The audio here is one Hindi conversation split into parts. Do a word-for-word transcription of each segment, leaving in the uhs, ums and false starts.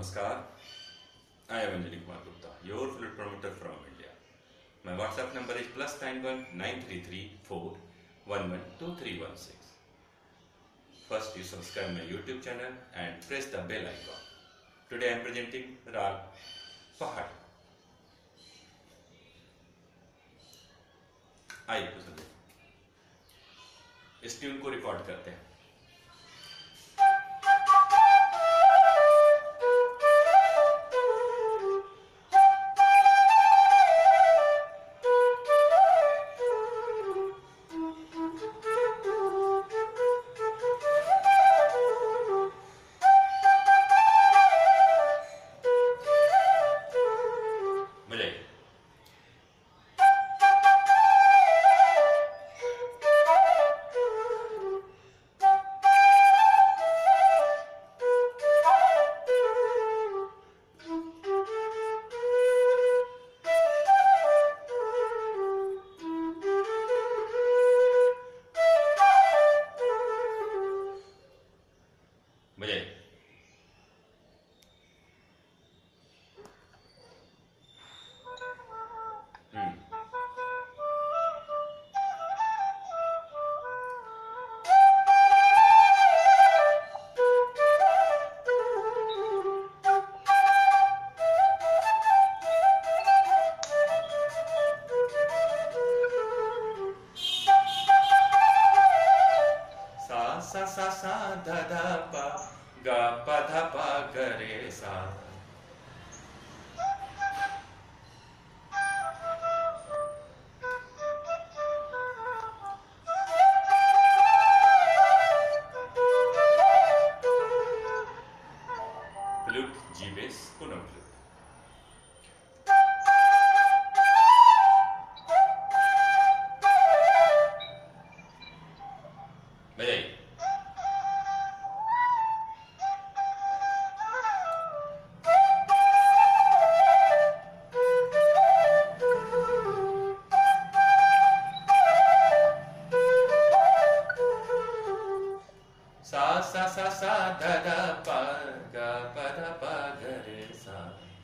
Namaskar. I am Anjali Kumar Gupta, your flute promoter from India. My WhatsApp number is plus nine one nine three three four one one two three one six. First, you subscribe my YouTube channel and press the bell icon. Today I am presenting Rag Pahad. आइए तो सुनिए, इस ट्यून को रिकॉर्ड करते हैं। बजाइए। हम्म सा सा सा सा धा धा पा गा पा धा पा ग रे सा। Flute G base Poonam flute. बजाइए। सा सा सा सा धा धा पा गा पा धा पा ग रे सा।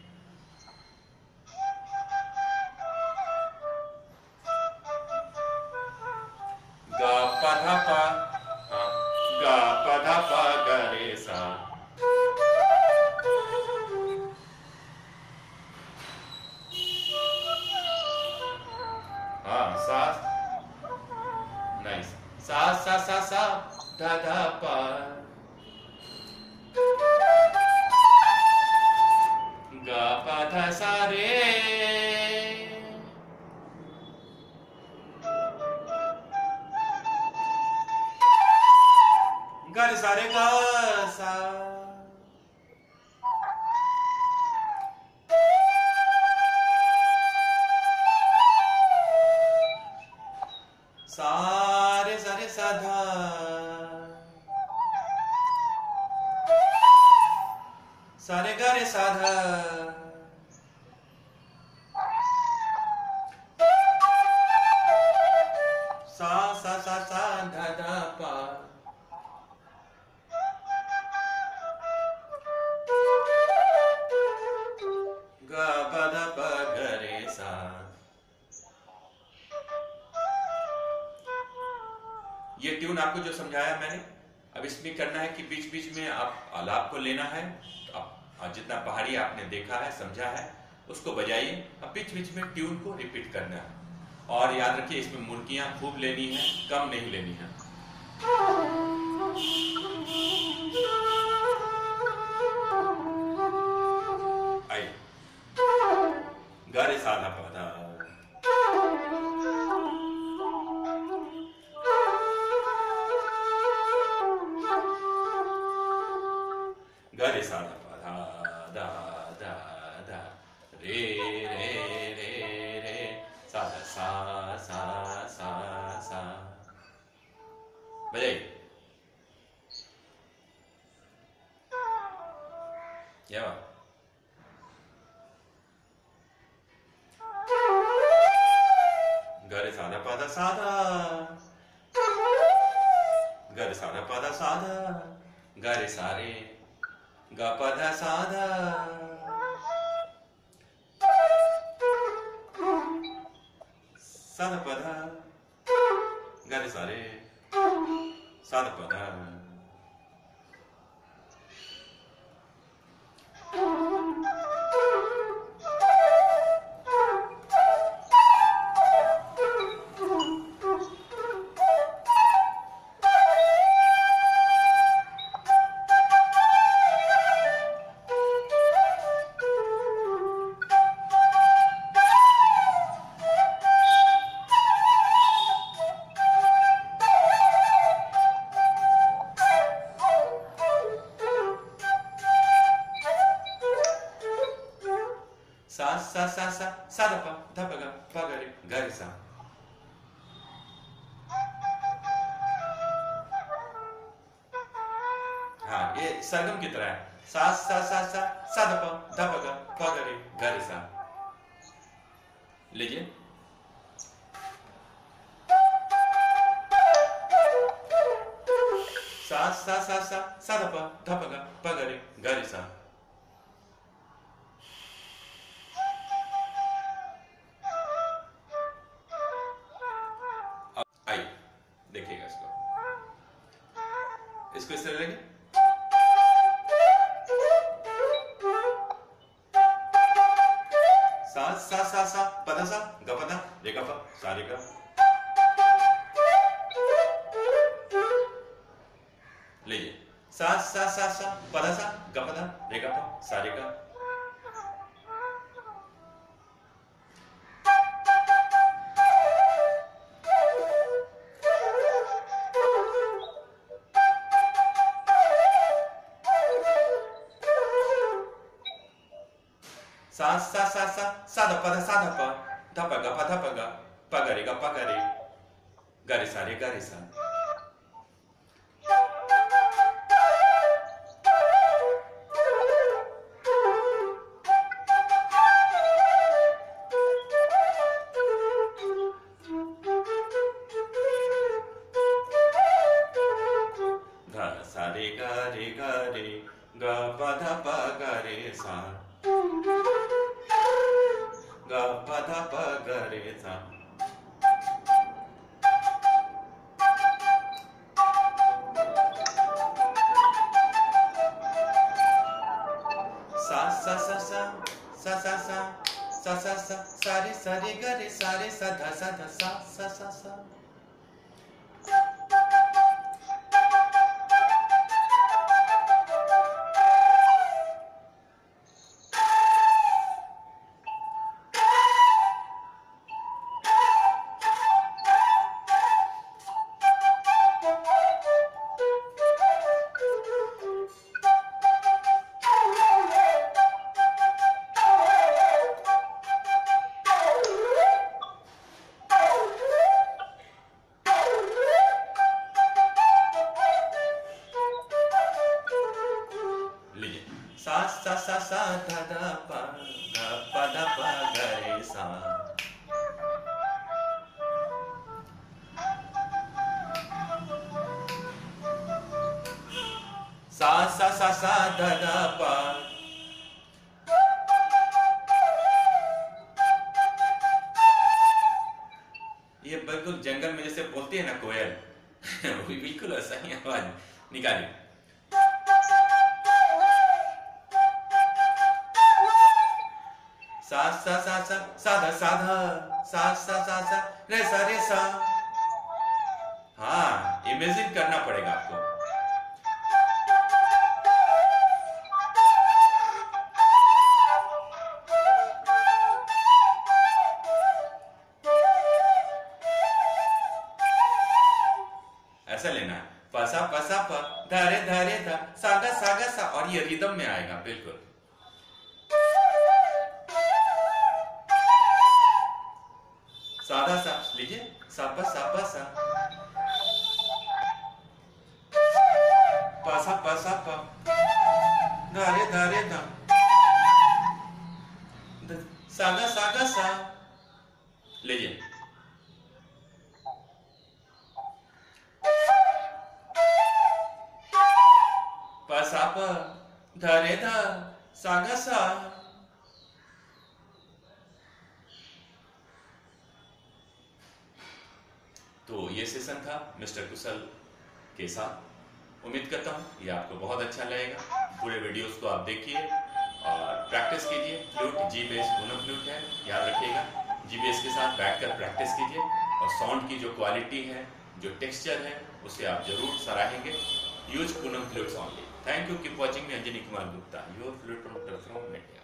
गा पा धा पा, हाँ, गा पा धा पा ग रे सा। हाँ सा, नाइस। सा सा सा सा धा धा पा गा पा धा सा रे। गा रे सा रे गा सा। सा रे सा रे सा धा। सा रे गा रे सा धा। सा सा सा सा धा धा पा गा पा धा पा ग रे सा। ये ट्यून आपको जो समझाया मैंने, अब इसमें करना है कि बीच बीच में आप आलाप को लेना है। तो आप जितना पहाड़ी आपने देखा है, समझा है, उसको बजाइए। अब बीच बीच में ट्यून को रिपीट करना है। और याद रखिए, इसमें मुर्कियां खूब लेनी है, कम नहीं लेनी है। आइए, गा रे सा धा पा धा। गा रे सा धा पा धा धा धा धा रे रे रे रे सा धा सा सा सा सा। बजाइए। क्या बात। गा रे सा धा पा धा सा धा। गा रे सा धा पा धा सा धा। गा रे सा रे गा पा धा सा धा, सा धा पा धा, गा रे सा रे, सा धा पा धा। सा सा सा सा सा धा पा धा पा गा पा गा रे गा रे सा। हाँ, ये सरगम की तरह है। सा सा सा सा सा धा पा धा पा गा पा गा रे गा रे सा। लीजिए। सा सा सा सा सा धा पा धा पा गा पा गा रे गा रे सा। आइए देखिएगा इसको, इसको इस तरह लगे। सा सा सा सा पदा सा गा पदा रे गा पा सा रे गा। लीजिए। सा सा सा सा पदा सा गा पदा रे गा पा सा रे गा। सा सा सा सा सा धा पा धा सा धा पा धा पा गा पा धा पा गा पा गा रे गा पा गा रे गा रे सा रे गा रे सा। धा सा रे गा रे गा रे गा पा धा पा गा रे सा, गा पा धा पा गा रे सा। सा सा सा सा सा सा सा सा सा सा सा रे सा रे गा रे सा रे सा धा सा धा सा सा सा सा। सा सा सा सा धा धा पा धा पा धा पा गा रे सा। सा सा सा सा धा धा पा। ये बिल्कुल जंगल में जैसे बोलती है ना कोयल, बिल्कुल ऐसा ही आवाज निकाली। सा सा सा सा सा धा सा धा सा सा सा सा रे सा रे सा। हाँ, इमेजिन करना पड़ेगा आपको। ऐसा लेना है, पसा पसा प धारे धारे धा सागा सागा सा, और ये रिदम में आएगा बिल्कुल। सादा सा लीजिए, सा पा सा पा सा पसा पसा प धारे धारे धा सागा सागा सा। लीजिए। पसा प धरे धा सागा सा। तो ये सेशन था मिस्टर कुशल के साथ। उम्मीद करता हूँ ये आपको बहुत अच्छा लगेगा। पूरे वीडियोस को आप देखिए और प्रैक्टिस कीजिए। Flute G base Poonam flute है, याद रखिएगा। जी बेस के साथ बैठकर प्रैक्टिस कीजिए और साउंड की जो क्वालिटी है, जो टेक्सचर है, उसे आप जरूर सराहेंगे। Use Poonam flutes only. Thank you. Keep watching me, Anjani Kumar Gupta, your flute promoter from India.